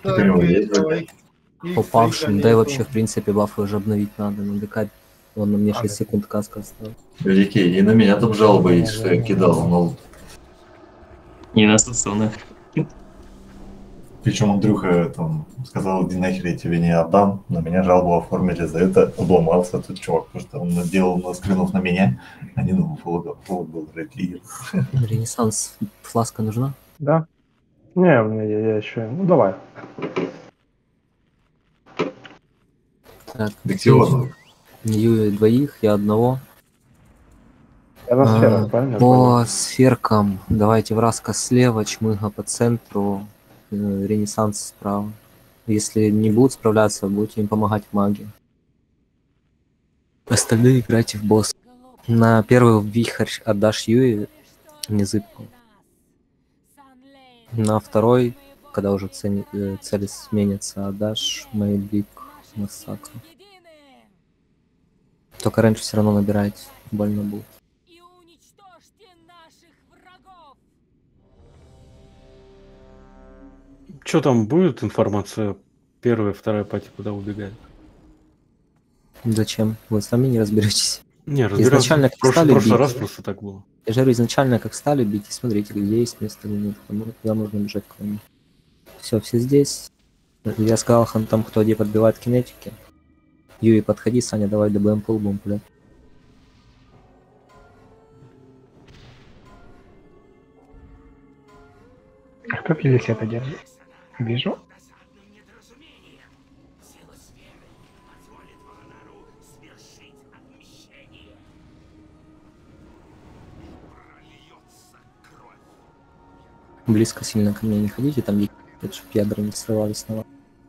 Упавшим, да и вообще, в принципе, бафы уже обновить надо. На ДК он на мне 6 секунд каска осталось. Велики, и на меня там жалобы есть, что я кидал, но... Не на Сацуны. Причем Андрюха там сказал, иди нахер, я тебе не отдам. На меня жалобу оформили за это, обломался этот чувак, потому что он наделал на скринов на меня, а не на фолга. Фолг был редлигер. Ренессанс, фласка нужна? Да? Не, у меня я еще... Ну давай. Так, Дексион. Юи двоих, я одного. Я на сферах, правильно? По сферкам давайте Враска слева, Чмыга по центру, Ренессанс справа. Если не будут справляться, будете им помогать в магии. Остальные играйте в босс. На первый вихрь отдашь Юи, не зыбку. На второй, когда уже цели сменятся, отдашь Мейлик Массакру. Только раньше все равно набирайте, больно будет. Что там будет информация? Первая, вторая пати куда убегает? Зачем? Вы сами не разберетесь. Не, разбираться. Изначально как стали прошлый бить. раз просто так было. Я же говорю, изначально как стали бить, и смотрите, где есть место или нет. Куда можно бежать к нему. Все здесь. Я сказал там, кто где подбивает кинетики. Юрий, подходи, Саня, давай ДБМ пул будем пулять. Кто здесь это делает? Вижу. Близко сильно ко мне не ходите, там где-то, чтобы ядра не срывались на вас.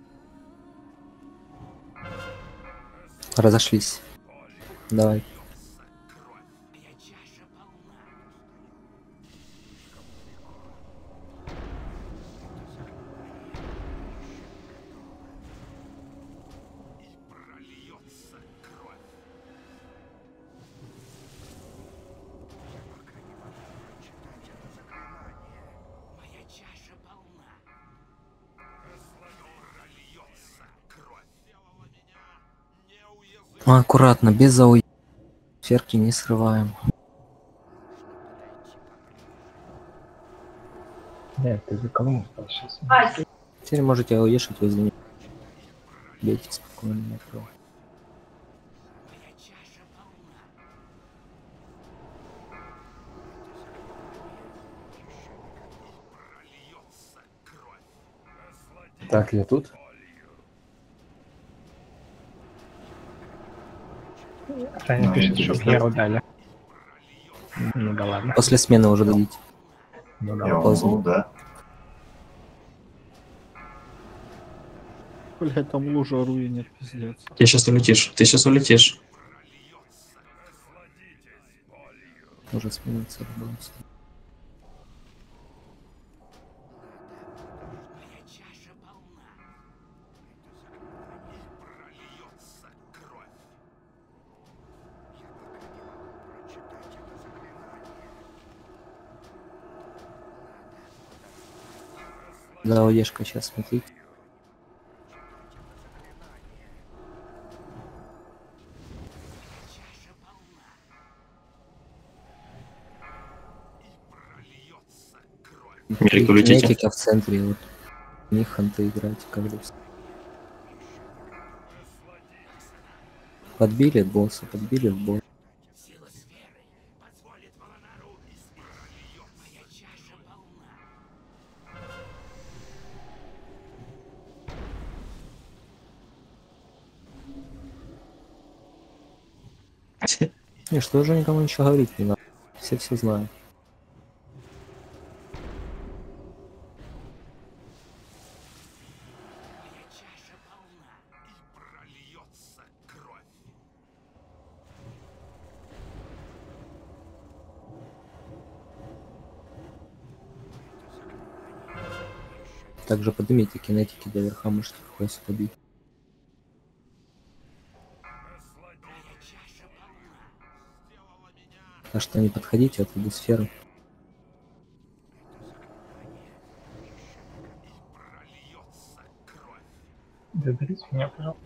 Разошлись. Давай. Аккуратно, без зауя. Ферки не срываем. Нет, ты за кого стал сейчас? Теперь можете уешать возле него. Бейте спокойно. Направо. Так, я тут. Саня пишет, чтоб Яру дали. Ну да ладно. После смены уже дадите. Ну Я поздно. могу, да. Блять, там лужа руинит, пиздец. Ты сейчас улетишь. Ты сейчас улетишь. Уже смениться было. Да, Оешка сейчас, смотрите. Мирик, улетите. Кинетика в центре, вот. У них ханты играть, как бы. Подбили босса, подбили в босс. Не, что уже никому ничего говорить не надо. Все знают. Также поднимите кинетики до верха, можете хвост побить. А что не подходите от этой сферы? Заберите меня, пожалуйста.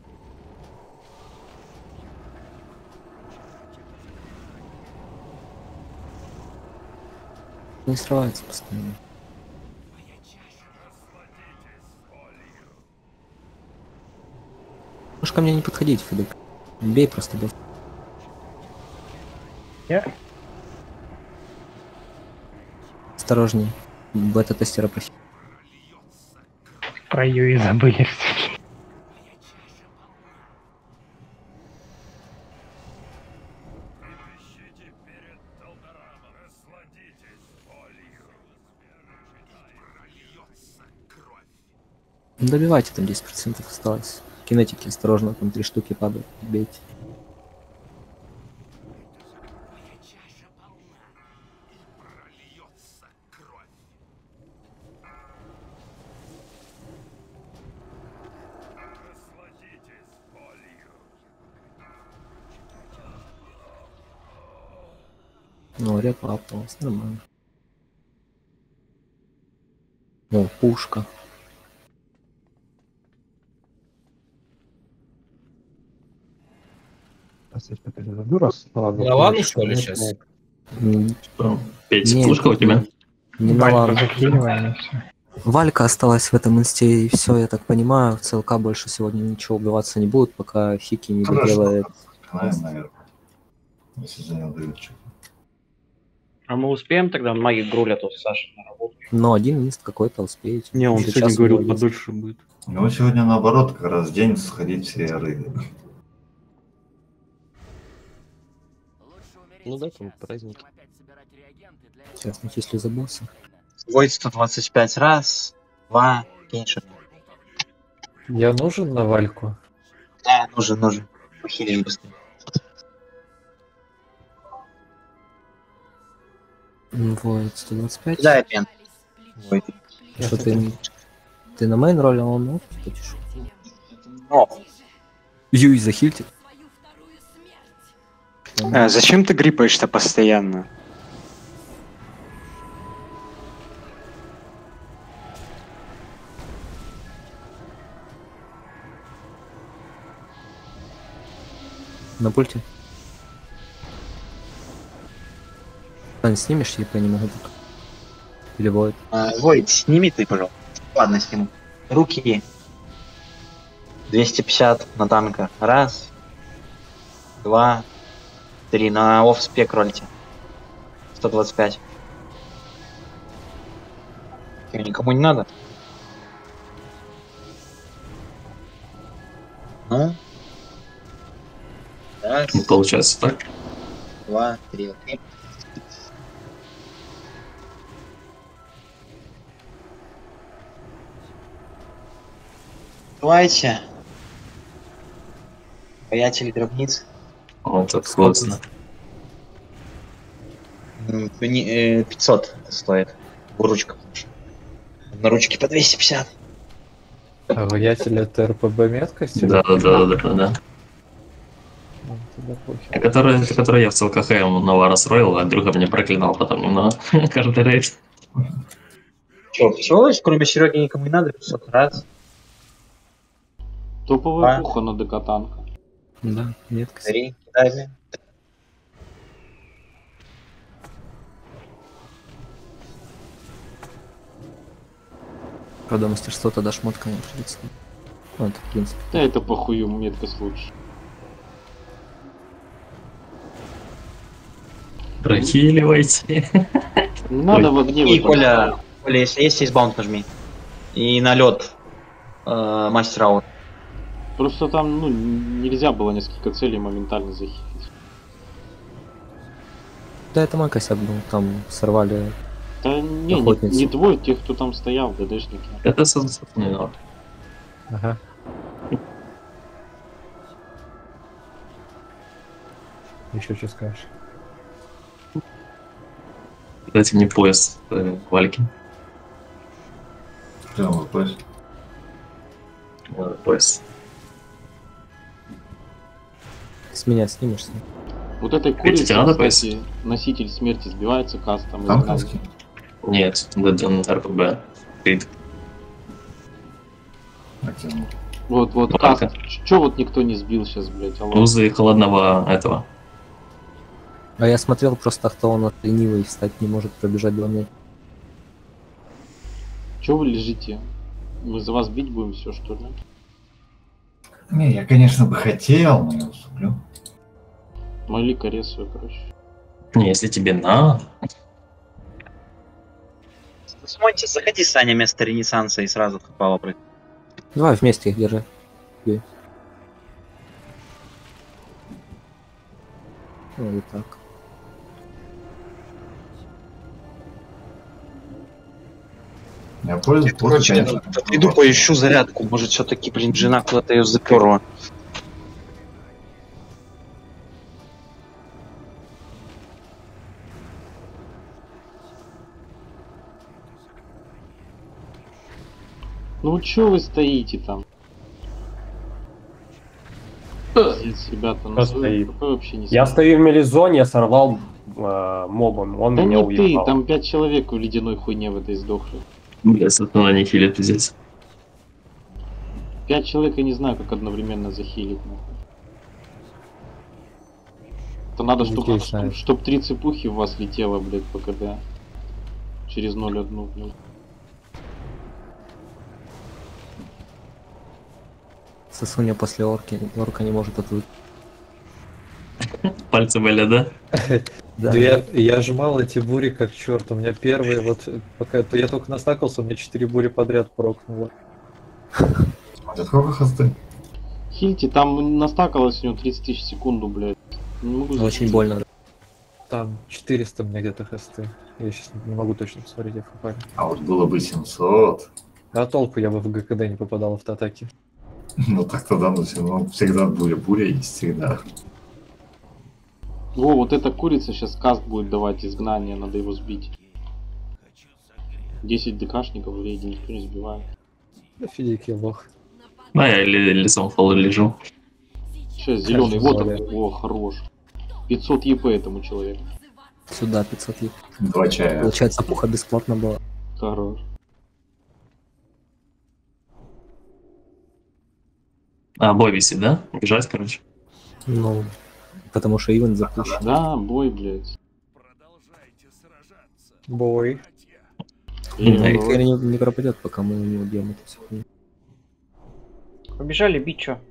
Не срывается постоянно. Можешь ко мне не подходить, Федек. Бей просто, бей. Я? Осторожней. Бета-тестера просить. Про Юи забыли. Добивайте, там 10% осталось. Кинетики, осторожно, там 3 штуки падают. Бейте. Ну, репа апнулась, нормально. О, пушка. На лану, что ли, сейчас? Петь, пушка у тебя? Не на лану. Закидываем и все. Валька осталась в этом инсте, и все, я так понимаю. В ЦЛК больше сегодня ничего убиваться не будет, пока Хики не доделает. Наверное. Если за него дают что-то. А мы успеем тогда? Маги грулят у Саши на работу. Но один инст какой-то успеете. Не, он сегодня говорил, подольше будет. У него сегодня наоборот как раз день сходить все рыгать. Ну да, там праздник. Сейчас начислю за босса. Войд 125 раз, 2, меньше. Я нужен на Вальку? Да, нужен. Похилишь быстрее. Войд 125. Да, обмен. Войд. Что ты на мейн роль, а он на оф хочешь? Юй, захильте. Зачем ты грипаешь-то постоянно? На пульте. Ань, снимешь, я не могу так. Или Войд? Войд, сними ты, пожалуйста. Ладно, сниму. Руки. 250 на танка. Раз. 2. 3. На офспек рольте. 125. Никому не надо? Ну? Раз. Не получается так. 2, 3, окей. Давайте. Воятель гробниц. Вот это вкусно. 500 стоит. Ручка. На ручке по 250. А воятель это РПБ меткость? Да. Который я в ЦЛКХ ему расстроил, а Андрюха мне проклинал потом немного. Каждый рейд. Че, все, кроме Сереги никому не надо, 500 раз. Топовая пуха на ДК танка. Да, меткость. 3, кидай. Правда, мастерство тогда шмотка не придется. Ну, это в принципе. Да это похую, меткость лучше. Прохиливайте. Надо в огне. И Коля, если есть баунт, нажми. И на лед мастер аут. Просто там, ну, нельзя было несколько целей моментально захилить. Да, это мой косяк был, там сорвали. Да не твой, тех, кто там стоял, ДДшники. Это не надо. Ага. Еще что скажешь? Дайте мне пояс вальки. Прямо пояс. Пояс. С меня снимешься. Вот этой курицей, кстати, носитель смерти сбивается кастом. Танковский? Нет, РПБ. Вот, каст. Чё вот никто не сбил сейчас, блять? Узы холодного этого. А я смотрел просто, кто он ленивый, встать не может, пробежать 2 метра. Чё вы лежите? Мы за вас бить будем все, что ли? Не, я, конечно, бы хотел, но я уступлю. Малика рисую, короче. Не, если тебе надо. Смотрите, заходи, Саня, вместо Ренессанса и сразу попало прыг. Давай вместе их держи. Ну и так. Я пользуюсь. Короче, иду поищу зарядку. Может, все-таки, блин, жена куда-то ее заперла. Ну чё вы стоите там? Здесь, ребята, ну какой вообще не Я стою в мелизоне, я сорвал мобом, он да меня не уебал. ты, там 5 человек в ледяной хуйне в этой сдохли. Бля, сатана не хилит здесь. 5 человек, я не знаю, как одновременно захилить. Это надо, чтоб 3 цепухи в вас летело, блядь, по КД. Через 0,1, блядь. Сосуня после орка не может отвыкнуть. Пальцы были, да? Да. Я жмал эти бури как черт. У меня первые, вот пока я только настакался, у меня 4 бури подряд прокнуло. Смотри, сколько хосты? Хильте, там настакалось у него 30 тысяч в секунду, блядь. Не могу очень больно. Там 400 у меня где-то хосты. Я сейчас не могу точно посмотреть, я в память. А вот было бы 700. А толку я бы в ГКД не попадал в атаки. Ну так тогда, ну все равно всегда буря есть, всегда. Во, вот эта курица сейчас каст будет давать изгнание, надо его сбить. 10 ДКшников в рейде никто не сбивает. Да фидики лох. Да, я лицом в полу лежу. Сейчас зеленый, вот он, о, хорош. 500 ЕП этому человеку. Сюда 500 ЕП. 2 чая. Получается, пуха бесплатно была. Хорош. А, бой висит, да? Бежать, короче. Ну, потому что ивент запущен. Да, бой, блядь. Бой. Эквери не пропадет, пока мы не убьем эту всю. Побежали бить, чё?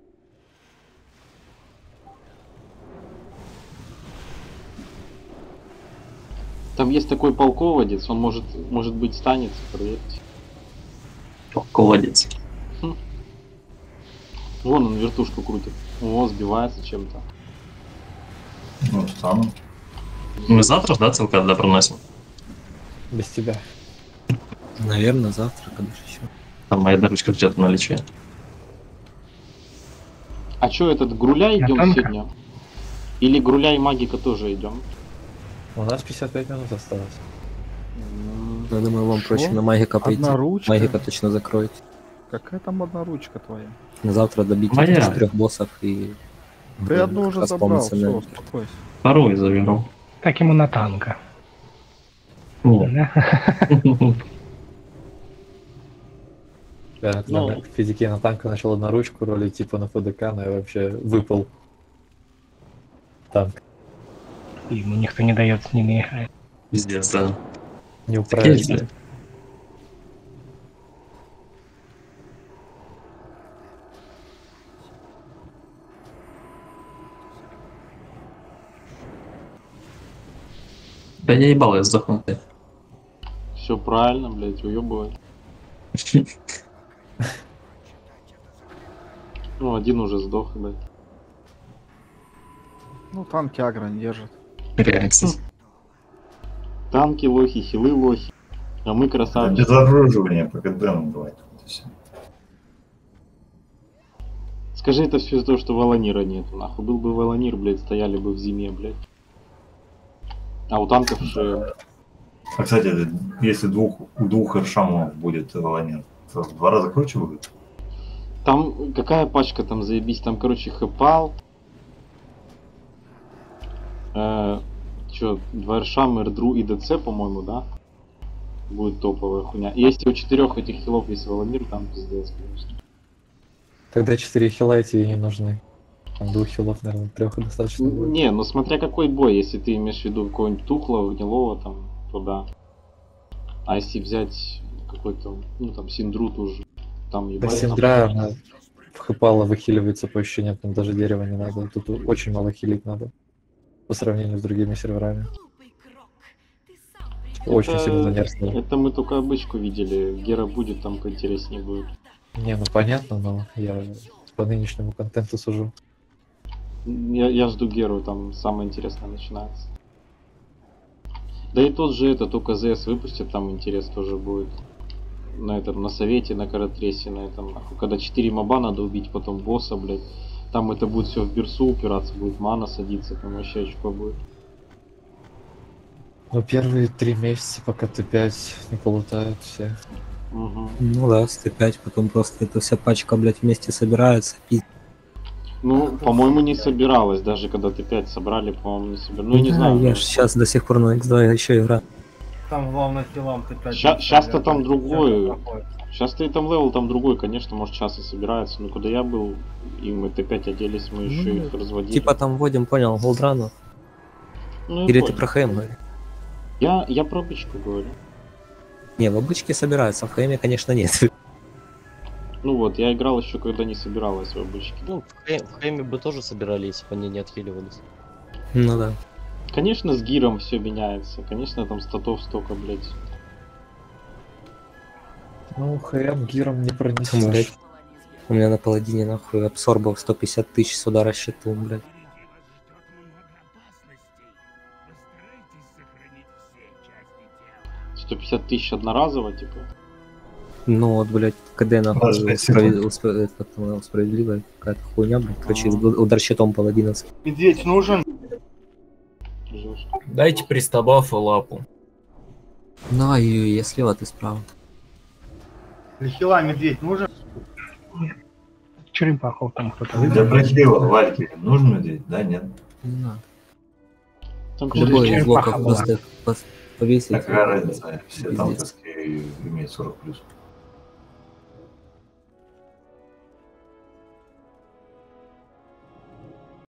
Там есть такой полководец, он может быть станется, проверьте. Полководец. Вон он вертушку крутит. О, сбивается чем-то. Ну, стану. Мы завтра, да, ЦЛК туда проносим? Без тебя. Наверное, завтра, когда же еще. Там моя доручка где-то на лече. А чё, этот Груля идем танка? сегодня? Или Груля и Магика тоже идем? У нас 55 минут осталось. Я думаю, вам Шо? проще на Магика пойти. Одна ручка? Магика точно закроете. Какая там одна ручка твоя? На завтра добить Моя. 4 боссов и... Ты одну уже как раз забрал, полностью все, на- успокойся. Второй заберу. Так ему на танка. Нет. Да, Ну. в физике на танка начал одноручку ролить, типа на ФДК, но я вообще выпал. Танк. Ему никто не дает с ними играть. Пиздец, да. Не управляется. Такие, Да я ебал, я сдохну. Все правильно, блядь, уебывай. Ну, один уже сдох, блядь. Ну, танки агро не держат. Реально, кстати. Танки лохи, хилы лохи. А мы красавчики. Без оборудования по КДМ давай. Вот и всё. Скажи это все из-за того, что Волонира нету. Нахуй был бы Волонир, блядь, стояли бы в зиме, блядь. А у танков же... А, кстати, если у двух Эршамов будет Волонир, то в 2 раза круче будет? Там какая пачка там, заебись? Там, короче, Хэпал. Чё, 2 Эршам, Эрдру и ДЦ, по-моему, да? Будет топовая хуйня. И если у 4 этих хилов есть Волонир, там пиздец, конечно. Тогда 4 хила тебе не нужны. Там 2 хилов, наверное, 3 достаточно будет. Не, ну смотря какой бой, если ты имеешь в виду какого-нибудь Тухлого, Гнилого, там, то да. А если взять какой-то, ну там, Синдру тоже, там Да, ебать. Синдра, она в Хэпала выхиливается по ощущениям, там даже дерева не надо. Тут очень мало хилить надо. По сравнению с другими серверами. Очень сильно занервничал. Это мы только обычку видели. Гера будет, там поинтереснее будет. Не, ну понятно, но я по нынешнему контенту сужу. Я жду Геру, там самое интересное начинается. Да и тот же этот ОКЗС выпустит, там интерес тоже будет. На этом, на совете, на каратресе, на этом, нахуй. Когда 4 моба надо убить, потом босса, блядь. Там это будет все в бирсу упираться, будет мана садиться, там вообще очко будет. Ну первые 3 месяца, пока Т5 не полутают все. Угу. Ну да, с Т5, потом просто эта вся пачка, блядь, вместе собирается. Ну, по-моему, не собиралась, даже когда Т5 собрали, по-моему, не собиралась. Ну, я не знаю. Я сейчас до сих пор на X2 еще играю. Там главное хилам ты 5. Сейчас-то там другой. Сейчас-то и там левел там другой, конечно, может сейчас и собирается. Но куда я был, и мы Т5 оделись, мы еще их разводили. Типа там вводим, понял, голдрану. Ну, Или понял. ты про ХМ говоришь? Я про обычку говорю. Не, в обычке собираются, в ХМе, конечно, нет. Ну вот, я играл еще, когда не собиралась в обычке. Ну, в Хэме бы тоже собирали, если бы они не отхиливались. Ну да. Конечно, с гиром все меняется. Конечно, там статов столько, блять. Ну, ХМ гиром не Там, пронесешь. блядь, у меня на паладине нахуй абсорбов 150 тысяч с удара щитом, блядь. 150 тысяч одноразово, типа. Ну вот, блядь, КД нахуй 25 справедливая какая-то хуйня, блядь. Короче, удар щитом паладиновский. Медведь нужен? Дайте пристабаф и лапу. Ну, и я слева, ты справа. Хила медведь нужен? Черепахов там кто-то Для прохила Вальки нужен медведь? Да, нет? Не надо. Там Любой из черепаха блоков была. просто повесить. Какая разница? Все танковские имеют 40+.